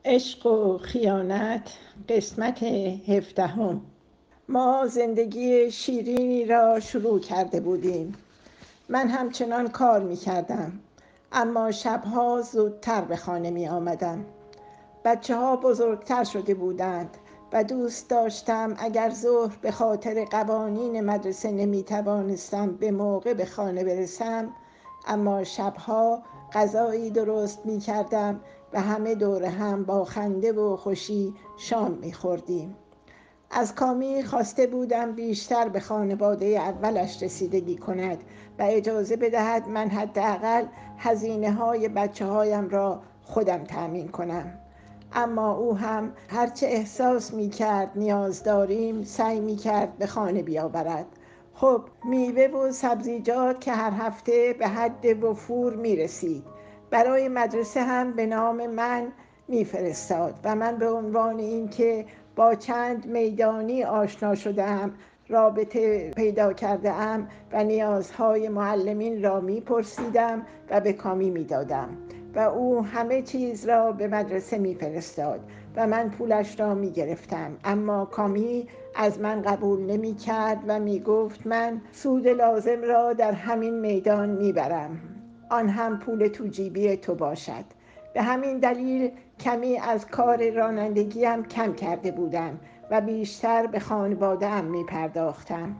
عشق و خیانت، قسمت 17. ما زندگی شیرینی را شروع کرده بودیم. من همچنان کار می کردم، اما شبها زودتر به خانه می آمدم. بچه ها بزرگتر شده بودند و دوست داشتم اگر ظهر به خاطر قوانین مدرسه نمی توانستم به موقع به خانه برسم، اما شبها غذایی درست می کردم و همه دور هم با خنده و خوشی شام می خوردیم. از کامی خواسته بودم بیشتر به خانواده اولش رسیدگی کند و اجازه بدهد من حداقل هزینه های بچه هایم را خودم تأمین کنم. اما او هم هرچه احساس می کرد نیاز داریم سعی می کرد به خانه بیاورد. خب میوه و سبزیجات که هر هفته به حد وفور می رسید. برای مدرسه هم به نام من می فرستاد و من به عنوان اینکه با چند میدانی آشنا شدم، رابطه پیدا کرده ام و نیازهای معلمین را می پرسیدم و به کامی می دادم و او همه چیز را به مدرسه می فرستاد و من پولش را می گرفتم. اما کامی از من قبول نمی کرد و می گفت من سود لازم را در همین میدان می برم، آن هم پول تو جیبی تو باشد. به همین دلیل کمی از کار رانندگیم کم کرده بودم و بیشتر به خانواده‌ام می پرداختم.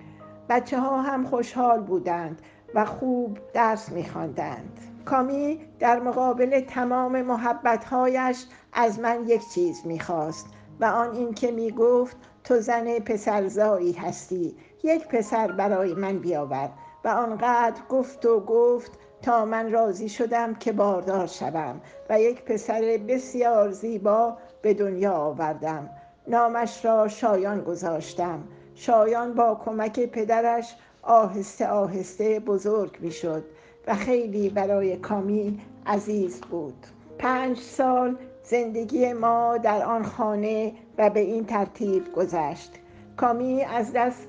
بچه ها هم خوشحال بودند و خوب درس می خواندند. کامی در مقابل تمام محبتهایش از من یک چیز می خواست و آن این که می گفت تو زن پسرزایی هستی، یک پسر برای من بیاور. و آنقدر گفت و گفت تا من راضی شدم که باردار شوم و یک پسر بسیار زیبا به دنیا آوردم. نامش را شایان گذاشتم. شایان با کمک پدرش آهسته آهسته بزرگ می شد و خیلی برای کامی عزیز بود. 5 سال زندگی ما در آن خانه و به این ترتیب گذشت. کامی از دست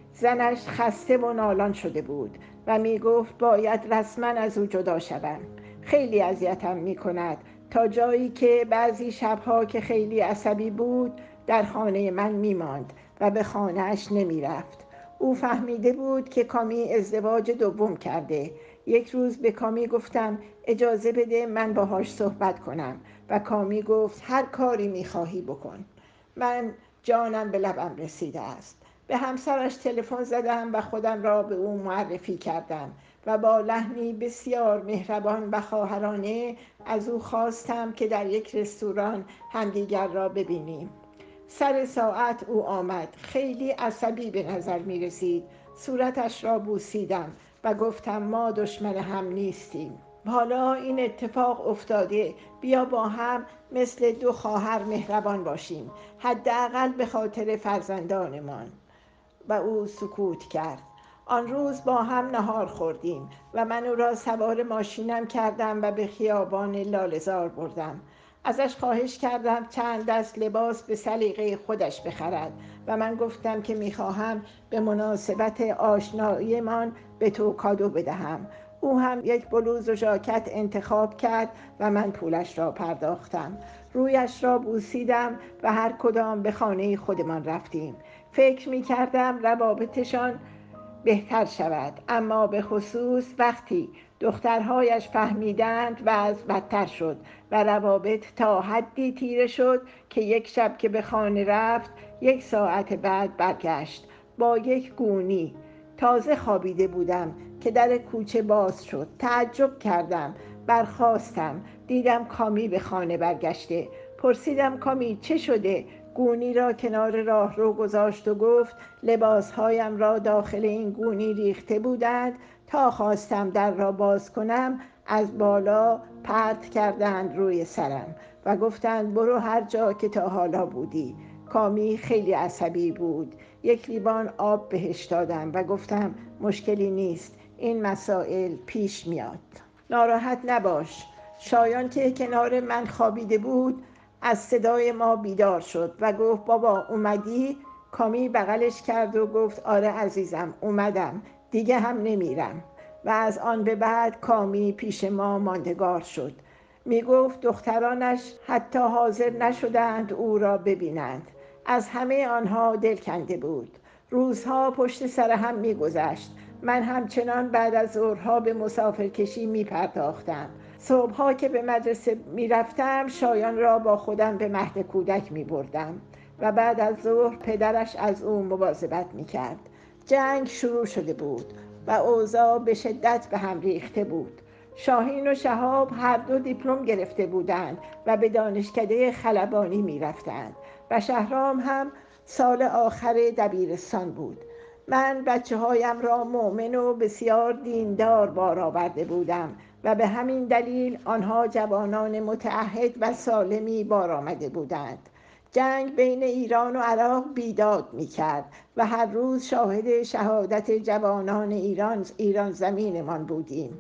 زنش خسته و نالان شده بود و می گفت باید رسما از او جدا شوم. خیلی اذیتم می کند، تا جایی که بعضی شبها که خیلی عصبی بود در خانه من می ماند و به خانه‌اش نمی رفت. او فهمیده بود که کامی ازدواج دوم کرده. یک روز به کامی گفتم اجازه بده من باهاش صحبت کنم و کامی گفت هر کاری می خواهی بکن. من جانم به لبم رسیده است. به همسرش تلفن زدم و خودم را به او معرفی کردم و با لحنی بسیار مهربان و خواهرانه از او خواستم که در یک رستوران همدیگر را ببینیم. سر ساعت او آمد. خیلی عصبی به نظر می رسید. صورتش را بوسیدم و گفتم ما دشمن هم نیستیم. حالا این اتفاق افتاده، بیا با هم مثل 2 خواهر مهربان باشیم، حداقل به خاطر فرزندانمان. و او سکوت کرد. آن روز با هم نهار خوردیم و من او را سوار ماشینم کردم و به خیابان لاله‌زار بردم. ازش خواهش کردم چند دست لباس به سلیقه خودش بخرد و من گفتم که میخواهم به مناسبت آشناییمان به تو کادو بدهم. او هم یک بلوز و ژاکت انتخاب کرد و من پولش را پرداختم. رویش را بوسیدم و هر کدام به خانه خودمان رفتیم. فکر می کردم روابطشان بهتر شود، اما به خصوص وقتی دخترهایش فهمیدند وضع بدتر شد و روابط تا حدی تیره شد که یک شب که به خانه رفت 1 ساعت بعد برگشت با یک گونی. تازه خوابیده بودم که در کوچه باز شد. تعجب کردم، برخاستم، دیدم کامی به خانه برگشته. پرسیدم کامی چه شده؟ گونی را کنار راهرو گذاشت و گفت لباسهایم را داخل این گونی ریخته بودند، تا خواستم در را باز کنم از بالا پرت کردند روی سرم و گفتند برو هر جا که تا حالا بودی. کامی خیلی عصبی بود. 1 لیوان آب بهش دادم و گفتم مشکلی نیست، این مسائل پیش میاد، ناراحت نباش. شایان که کنار من خوابیده بود از صدای ما بیدار شد و گفت بابا اومدی؟ کامی بغلش کرد و گفت آره عزیزم اومدم، دیگه هم نمیرم. و از آن به بعد کامی پیش ما ماندگار شد. می گفت دخترانش حتی حاضر نشدند او را ببینند. از همه آنها دل کنده بود. روزها پشت سر هم می گذشت. من همچنان بعد از ظهرها به مسافرکشی می پرداختم. صبحها که به مدرسه می رفتم شایان را با خودم به مهد کودک می بردم و بعد از ظهر پدرش از او مواظبت می کرد. جنگ شروع شده بود و اوضاع به شدت به هم ریخته بود. شاهین و شهاب هر دو دیپلم گرفته بودند و به دانشکده خلبانی می رفتند و شهرام هم سال آخر دبیرستان بود. من بچه هایم را مؤمن و بسیار دیندار بار آورده بودم و به همین دلیل آنها جوانان متعهد و سالمی بار آمده بودند. جنگ بین ایران و عراق بیداد می کرد و هر روز شاهد شهادت جوانان ایران زمینمان بودیم.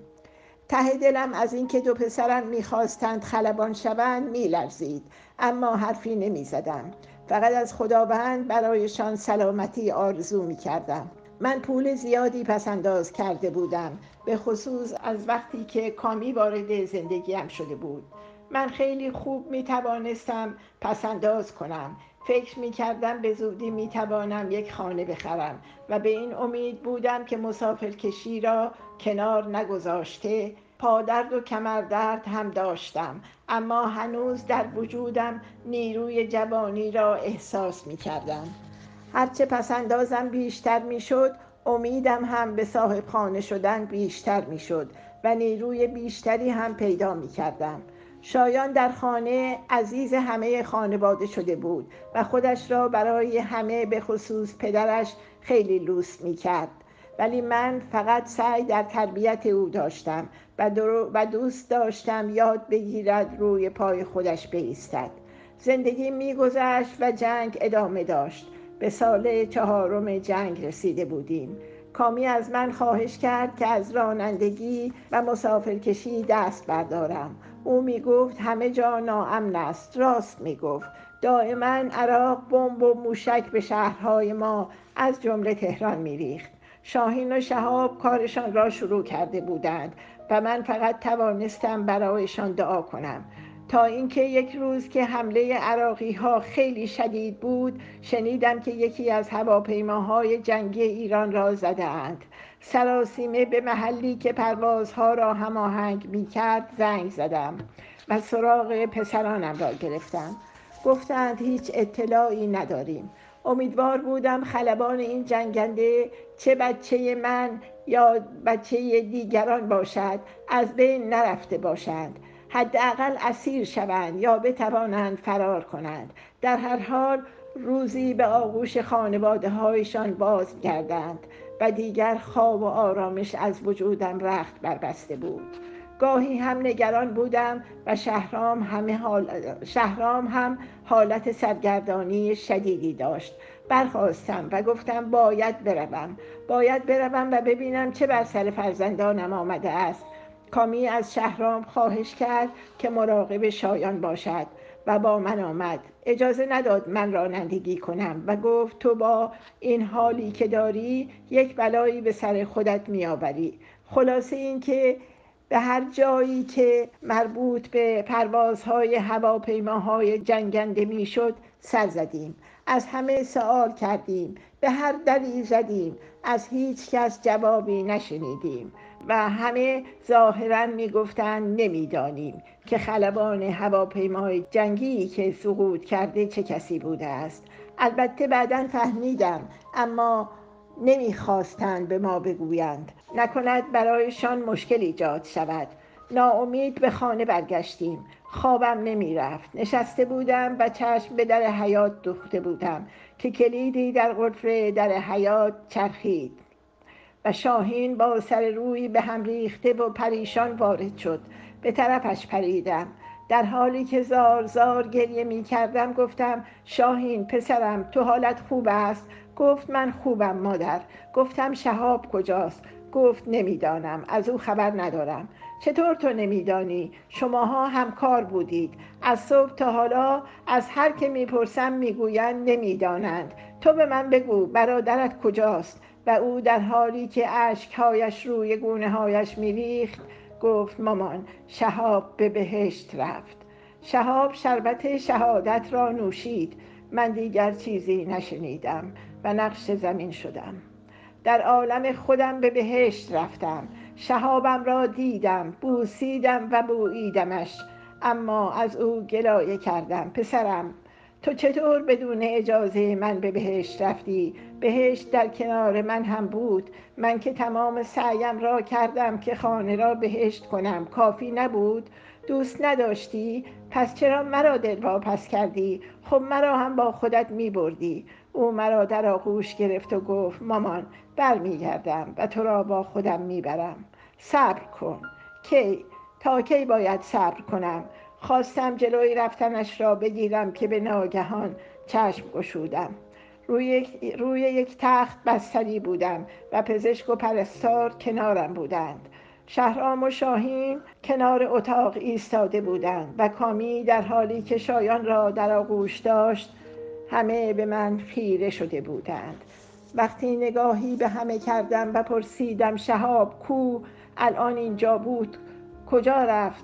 ته دلم از اینکه دو پسرم میخواستند خلبان شوند میلرزید، اما حرفی نمیزدم. فقط از خداوند برایشان سلامتی آرزو میکردم. من پول زیادی پسنداز کرده بودم، به خصوص از وقتی که کامی وارد زندگیم شده بود. من خیلی خوب میتوانستم پسنداز کنم. فکر میکردم به زودی میتوانم یک خانه بخرم و به این امید بودم که مسافرکشی را کنار نگذاشته پادرد و کمردرد هم داشتم، اما هنوز در وجودم نیروی جوانی را احساس میکردم. هرچه پسندازم بیشتر میشد، امیدم هم به صاحب خانه شدن بیشتر میشد و نیروی بیشتری هم پیدا میکردم. شایان در خانه عزیز همه خانواده شده بود و خودش را برای همه به خصوص پدرش خیلی لوس میکرد، ولی من فقط سعی در تربیت او داشتم و دوست داشتم یاد بگیرد روی پای خودش بایستد. زندگی میگذشت و جنگ ادامه داشت. به سال 4 جنگ رسیده بودیم. کامی از من خواهش کرد که از رانندگی و مسافرکشی دست بردارم. او میگفت همه جا ناامن است. راست میگفت. دائما عراق بمب و موشک به شهرهای ما از جمله تهران میریخت. شاهین و شهاب کارشان را شروع کرده بودند و من فقط توانستم برایشان دعا کنم، تا اینکه یک روز که حمله عراقی ها خیلی شدید بود، شنیدم که یکی از هواپیماهای جنگی ایران را زده اند. سراسیمه به محلی که پروازها را هماهنگ می کرد زنگ زدم و سراغ پسرانم را گرفتم. گفتند هیچ اطلاعی نداریم. امیدوار بودم خلبان این جنگنده، چه بچه من یا بچه دیگران باشد، از بین نرفته باشند. حداقل اسیر شوند یا بتوانند فرار کنند. در هر حال روزی به آغوش خانواده هایشان باز گردند و دیگر خواب و آرامش از وجودم رخت بربسته بود. گاهی هم نگران بودم و شهرام هم حالت سرگردانی شدیدی داشت. برخاستم و گفتم باید بروم و ببینم چه بر سر فرزندانم آمده است. کامی از شهرام خواهش کرد که مراقب شایان باشد و با من آمد. اجازه نداد من رانندگی کنم و گفت تو با این حالی که داری یک بلایی به سر خودت میآوری. خلاصه این که به هر جایی که مربوط به پروازهای هواپیماهای جنگنده میشد سر زدیم. از همه سوال کردیم، به هر دری زدیم، از هیچ کس جوابی نشنیدیم و همه ظاهراً میگفتند نمیدانیم که خلبان هواپیمای جنگی که سقوط کرده چه کسی بوده است. البته بعداً فهمیدم، اما نمیخواستند به ما بگویند، نکند برایشان مشکل ایجاد شود. ناامید به خانه برگشتیم. خوابم نمی رفت. نشسته بودم و چشم به در حیاط دوخته بودم که کلیدی در قفل در حیاط چرخید و شاهین با سر روی به هم ریخته و پریشان وارد شد. به طرفش پریدم. در حالی که زار زار گریه می کردم گفتم شاهین پسرم، تو حالت خوب است؟ گفت من خوبم مادر. گفتم شهاب کجاست؟ گفت نمیدانم، از او خبر ندارم. چطور تو نمیدانی؟ شماها همکار بودید. از صبح تا حالا از هر که میپرسم میگویند نمیدانند. تو به من بگو برادرت کجاست؟ و او در حالی که اشکهایش روی گونه‌هایش میریخت گفت مامان شهاب به بهشت رفت. شهاب شربت شهادت را نوشید. من دیگر چیزی نشنیدم و نقش زمین شدم. در عالم خودم به بهشت رفتم. شهابم را دیدم، بوسیدم و بوییدمش، اما از او گلایه کردم. پسرم، تو چطور بدون اجازه من به بهشت رفتی؟ بهشت در کنار من هم بود. من که تمام سعیم را کردم که خانه را بهشت کنم. کافی نبود؟ دوست نداشتی؟ پس چرا مرا دلواپس کردی؟ خب مرا هم با خودت می بردی. او مرا در آغوش گرفت و گفت مامان برمیگردم و تو را با خودم میبرم. صبر کن. کی؟ تا کی باید صبر کنم؟ خواستم جلوی رفتنش را بگیرم که به ناگهان چشم گشودم. روی یک تخت بستری بودم و پزشک و پرستار کنارم بودند. شهرام و شاهین کنار اتاق ایستاده بودند و کامی در حالی که شایان را در آغوش داشت. همه به من خیره شده بودند. وقتی نگاهی به همه کردم و پرسیدم شهاب کو؟ الان اینجا بود. کجا رفت؟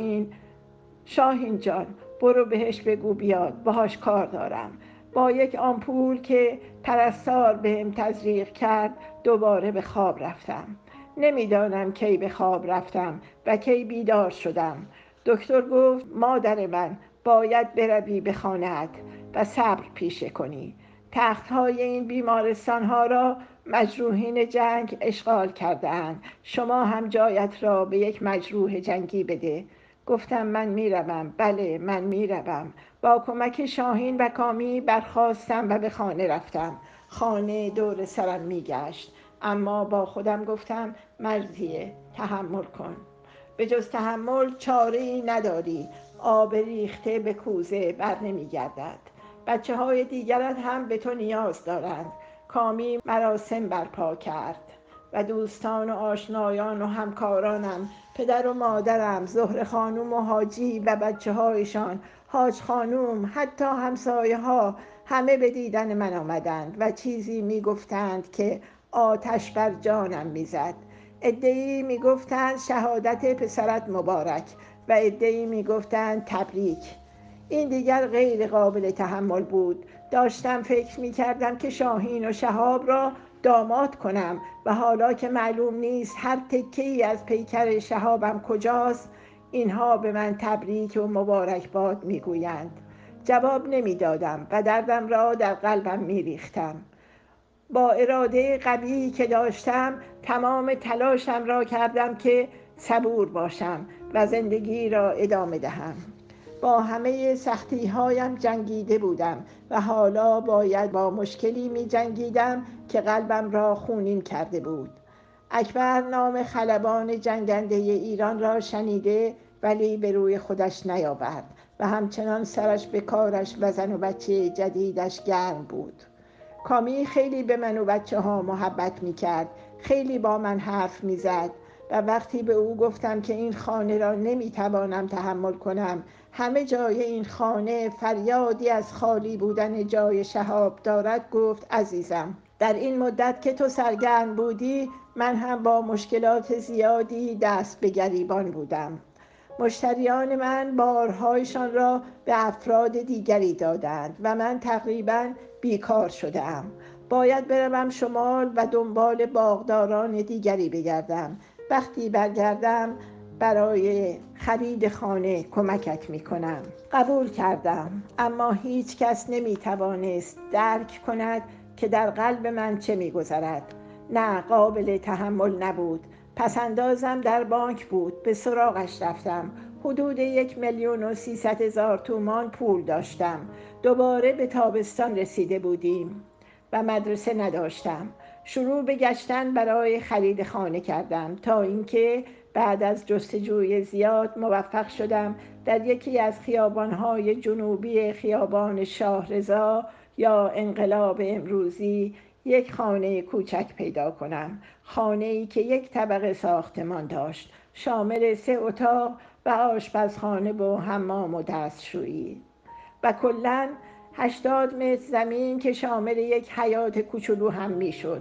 شاهین جان برو بهش بگو بیاد، باهاش کار دارم. با یک آمپول که پرستار بهم تزریق کرد دوباره به خواب رفتم. نمیدانم کی به خواب رفتم و کی بیدار شدم. دکتر گفت مادر من باید بروی به خانه‌ات و صبر پیشه کنی. تخت‌های این بیمارستان‌ها را مجروحین جنگ اشغال کرده‌اند. شما هم جایت را به یک مجروح جنگی بده. گفتم من میروم. بله من میروم. با کمک شاهین و کامی برخاستم و به خانه رفتم. خانه دور سرم میگشت، اما با خودم گفتم مرضیه، تحمل کن. به جز تحمل چاره‌ای نداری. آب ریخته به کوزه بر نمیگردد. بچه‌های دیگرت هم به تو نیاز دارند. کامی مراسم برپا کرد و دوستان و آشنایان و همکارانم، پدر و مادرم، زهره خانوم و حاجی و بچه‌هایشان، حاج خانوم، حتی همسایه ها، همه به دیدن من آمدند و چیزی می گفتند که آتش بر جانم میزد. عده‌ای می گفتند شهادت پسرت مبارک و عده‌ای می گفتند تبریک. این دیگر غیر قابل تحمل بود. داشتم فکر می کردم که شاهین و شهاب را داماد کنم و حالا که معلوم نیست هر تکه‌ای از پیکر شهابم کجاست، اینها به من تبریک و مبارکباد می گویند. جواب نمی دادم و دردم را در قلبم می ریختم. با اراده قوی که داشتم تمام تلاشم را کردم که صبور باشم و زندگی را ادامه دهم. با همه سختی‌هایم جنگیده بودم و حالا باید با مشکلی می جنگیدم که قلبم را خونین کرده بود. اکبر نام خلبان جنگنده ایران را شنیده ولی به روی خودش نیاورد و همچنان سرش به کارش و زن و بچه جدیدش گرم بود. کامی خیلی به من و بچه ها محبت می کرد. خیلی با من حرف می زد و وقتی به او گفتم که این خانه را نمی توانم تحمل کنم، همه جای این خانه فریادی از خالی بودن جای شهاب دارد، گفت عزیزم در این مدت که تو سرگرم بودی من هم با مشکلات زیادی دست به گریبان بودم. مشتریان من بارهایشان را به افراد دیگری دادند و من تقریباً بیکار شدم. باید بروم شمال و دنبال باغداران دیگری بگردم. وقتی برگردم برای خرید خانه کمکت میکنم. قبول کردم، اما هیچ کس نمیتوانست درک کند که در قلب من چه میگذرد. نه، قابل تحمل نبود. پسندازم در بانک بود. به سراغش رفتم. حدود 1,300,000 تومان پول داشتم. دوباره به تابستان رسیده بودیم و مدرسه نداشتم. شروع به گشتن برای خرید خانه کردم تا اینکه بعد از جستجوی زیاد موفق شدم در یکی از خیابان‌های جنوبی خیابان شاهرضا یا انقلاب امروزی یک خانه کوچک پیدا کنم. خانه‌ای که یک طبقه ساختمان داشت، شامل 3 اتاق و آشپزخانه و حمام و دستشویی و کلاً 80 متر زمین که شامل یک حیاط کوچولو هم میشد.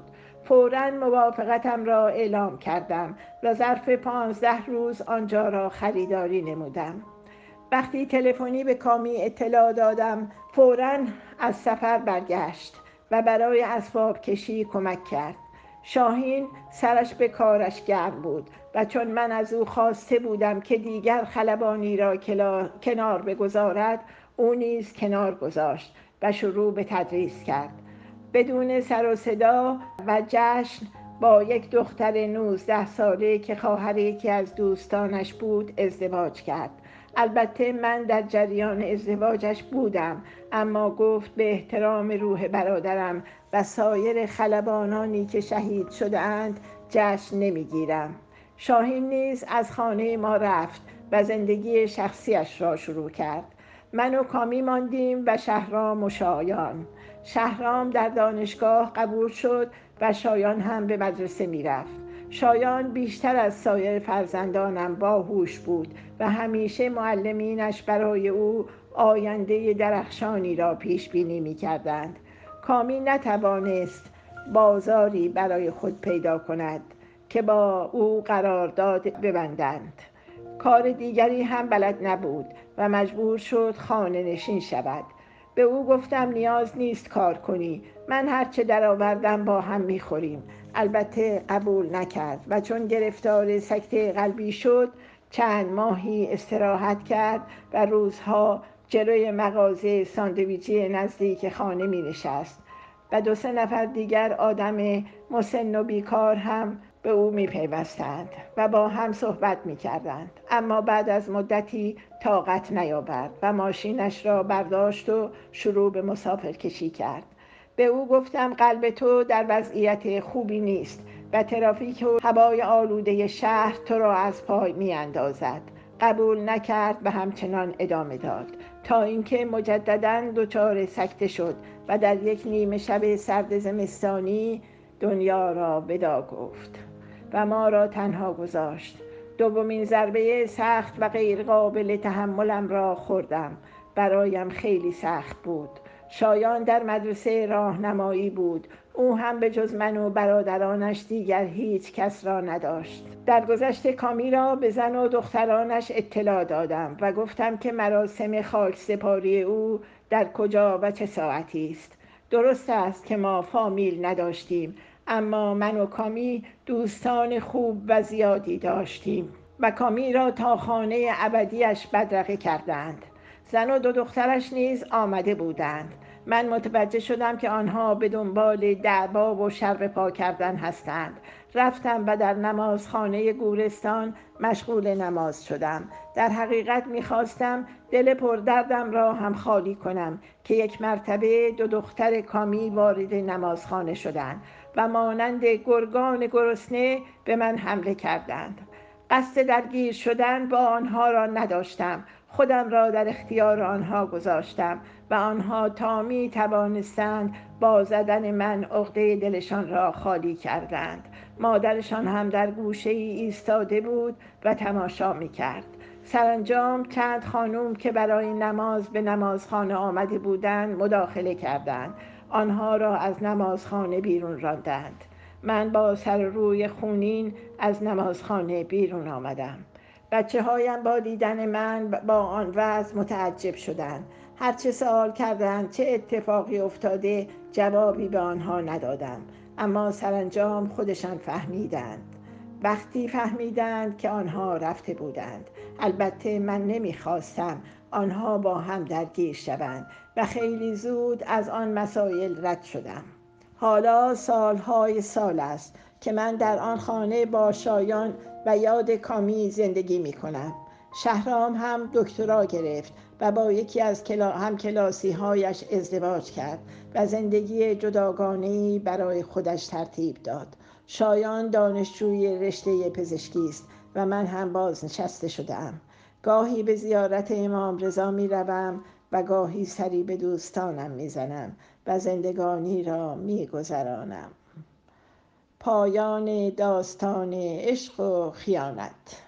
فوراً موافقتم را اعلام کردم و ظرف 15 روز آنجا را خریداری نمودم. وقتی تلفنی به کامی اطلاع دادم، فوراً از سفر برگشت و برای اسباب کشی کمک کرد. شاهین سرش به کارش گرم بود و چون من از او خواسته بودم که دیگر خلبانی را کنار بگذارد، او نیز کنار گذاشت و شروع به تدریس کرد. بدون سر و صدا و جشن با یک دختر 19 ساله که خواهر یکی از دوستانش بود ازدواج کرد. البته من در جریان ازدواجش بودم، اما گفت به احترام روح برادرم و سایر خلبانانی که شهید شده اند جشن نمیگیرم. شاهین نیز از خانه ما رفت و زندگی شخصیش را شروع کرد. من و کامی ماندیم و شهرام و شایان. شهرام در دانشگاه قبول شد و شایان هم به مدرسه میرفت. شایان بیشتر از سایر فرزندانم باهوش بود و همیشه معلمینش برای او آینده درخشانی را پیش بینی می کردند. کامی نتوانست بازاری برای خود پیدا کند که با او قرارداد ببندند. کار دیگری هم بلد نبود و مجبور شد خانه نشین شود. به او گفتم نیاز نیست کار کنی، من هرچه درآوردم با هم میخوریم. البته قبول نکرد و چون گرفتار سکته قلبی شد چند ماهی استراحت کرد و روزها جلوی مغازه ساندویچی نزدیک خانه می نشست و 2-3 نفر دیگر آدم مسن و بیکار هم به او می پیوستند و با هم صحبت می کردند. اما بعد از مدتی طاقت نیاورد و ماشینش را برداشت و شروع به مسافر کشی کرد. به او گفتم قلب تو در وضعیت خوبی نیست و ترافیک و هوای آلوده شهر تو را از پای می اندازد. قبول نکرد و همچنان ادامه داد تا اینکه مجدداً دچار سکته شد و در یک نیمه شب سرد زمستانی دنیا را ودا گفت و ما را تنها گذاشت. دومین ضربه سخت و غیر قابل تحملم را خوردم. برایم خیلی سخت بود. شایان در مدرسه راهنمایی بود. او هم به جز من و برادرانش دیگر هیچ کس را نداشت. در گذشت کامی را به زن و دخترانش اطلاع دادم و گفتم که مراسم خاکسپاری او در کجا و چه ساعتی است. درست است که ما فامیل نداشتیم، اما من و کامی دوستان خوب و زیادی داشتیم و کامی را تا خانه ابدیش بدرقه کردند. زن و 2 دخترش نیز آمده بودند. من متوجه شدم که آنها به دنبال دعوا و شر پا کردن هستند. رفتم و در نمازخانه گورستان مشغول نماز شدم. در حقیقت می‌خواستم دل پردردم را هم خالی کنم که یک مرتبه 2 دختر کامی وارد نمازخانه شدند و مانند گرگان گرسنه به من حمله کردند. قصد درگیر شدن با آنها را نداشتم. خودم را در اختیار آنها گذاشتم و آنها تا می توانستند با زدن من عقده دلشان را خالی کردند. مادرشان هم در گوشه ای ایستاده بود و تماشا می کرد. سرانجام چند خانم که برای نماز به نمازخانه آمده بودند مداخله کردند. آنها را از نمازخانه بیرون راندند. من با سر روی خونین از نمازخانه بیرون آمدم. بچه‌هایم با دیدن من با آن وضع متعجب شدند. هرچه سوال کردند چه اتفاقی افتاده جوابی به آنها ندادم، اما سرانجام خودشان فهمیدند. وقتی فهمیدند که آنها رفته بودند. البته من نمیخواستم آنها با هم درگیر شوند و خیلی زود از آن مسائل رد شدم. حالا سالهای سال است که من در آن خانه با شایان و یاد کامی زندگی می کنم. شهرام هم دکترا گرفت و با یکی از همکلاسی هایش ازدواج کرد و زندگی جداگانه‌ای برای خودش ترتیب داد. شایان دانشجوی رشته پزشکی است و من هم بازنشسته شدم. گاهی به زیارت امام رضا می روم و گاهی سری به دوستانم می زنم و زندگانی را می گذرانم. پایان داستان عشق و خیانت.